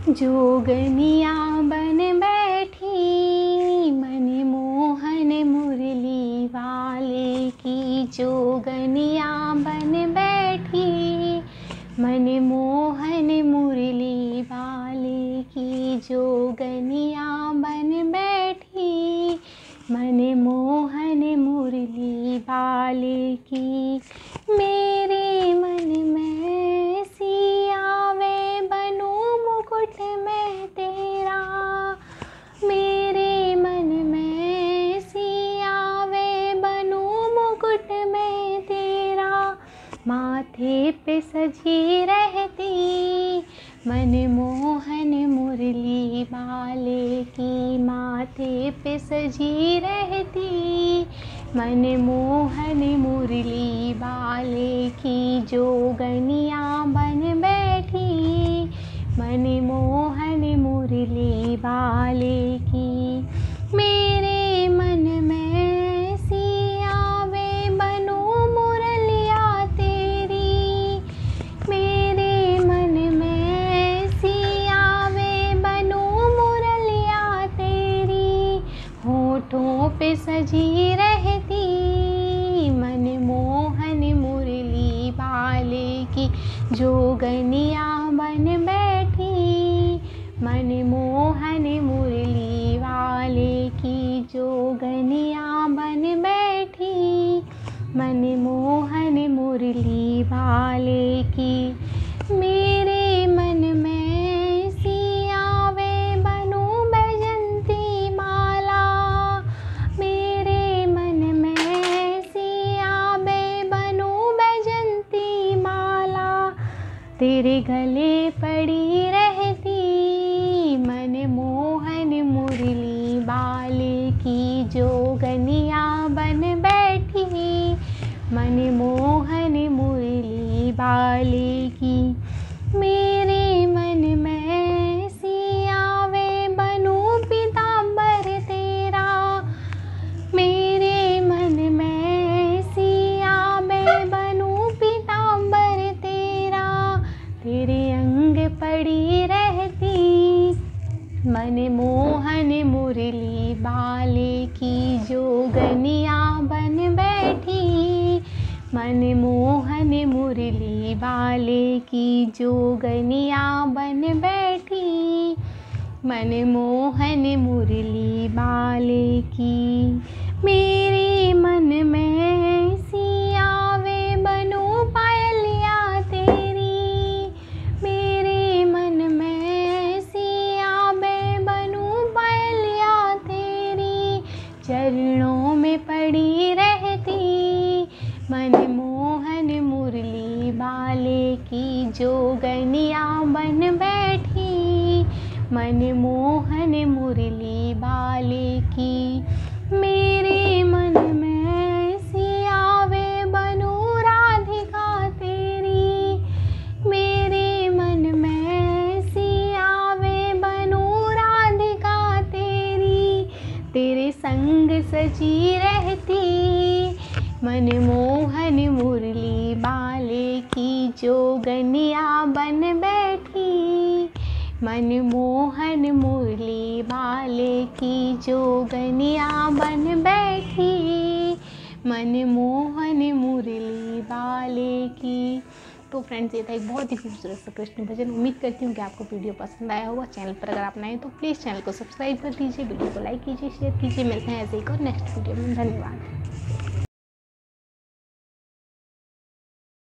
जोगनिया बन बैठी मन मोहन मुरली वाले की। जोगनिया बन बैठी मन मोहन मुरली वाले की। जोगनिया बन बैठी मन मोहन मुरली वाले की। मेरे मन में सियावे बनूं मुकुट में तेरा। मेरे मन में सियावे बनूं मुकुट में तेरा। माथे पे सजी रहती मन मोहन मुरली वाले की। माथे पे सजी रहती मन मोहन मुरली वाले की। जोगनिया बन बैठी मन मोहन मुरली वाले की। मेरे मन में सियावे बनूं मुरलिया तेरी। मेरे मन में सियावे बनूं मुरलिया तेरी। होठों पे सजी रहती मन मोहन मुरली वाले की। जोगनिया बन बैठी मन मोहन मुरली वाले की। जोगनिया बन बैठी मन मोहन मुरली वाले की। मेरे मन में सियावे बनूं बैजंती माला। मेरे मन में सियावे बनूं बैजंती माला। तेरे गले पड़ी रहती मन मोहन मुरली वाले की। जोगनिया बन बैठी मन मोहन मुरली वाले की। मेरे मन में सियावे बनूं पीतांबर तेरा। मेरे मन में सियावे बनूं पीतांबर तेरा। तेरे अंग पड़ी रहती मन मोहन मुरली वाले की। जोगनिया बन बैठी मन मोहन मुरली वाले की। जोगनिया बन बैठी मन मोहन मुरली वाले की। मेरे मन में सियावे बनूं पायलिया तेरी। मेरे मन में सियावे बनूं पायलिया तेरी। चरणों में पड़ी रहती मन मोहन मुरली वाले की। जोगनिया बन बैठी मन मोहन मुरली वाले की। मेरे मन में सियावे बनूं राधिका तेरी। मेरे मन में सियावे बनूं राधिका तेरी। तेरे संग सजी रहती मन मोहन मुरली वाले की। जोगनिया बन बैठी मन मोहन मुरली वाले की। जोगनिया बन बैठी मन मोहन मुरली वाले की। तो फ्रेंड्स, ये था एक बहुत ही खूबसूरत सा कृष्ण भजन। उम्मीद करती हूँ कि आपको वीडियो पसंद आया होगा। चैनल पर अगर आप नए हैं तो प्लीज़ चैनल को सब्सक्राइब कर दीजिए, वीडियो को लाइक कीजिए, शेयर कीजिए। मिलते हैं ऐसे एक और नेक्स्ट वीडियो में। धन्यवाद।